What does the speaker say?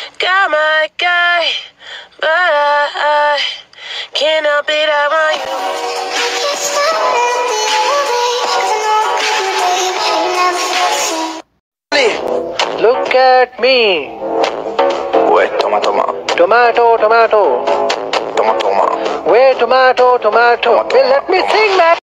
Got my guy, but I can't help it, I want you. Look at me. Wait, toma. Tomato. Toma. Wait, tomato. Well, let me sing, man.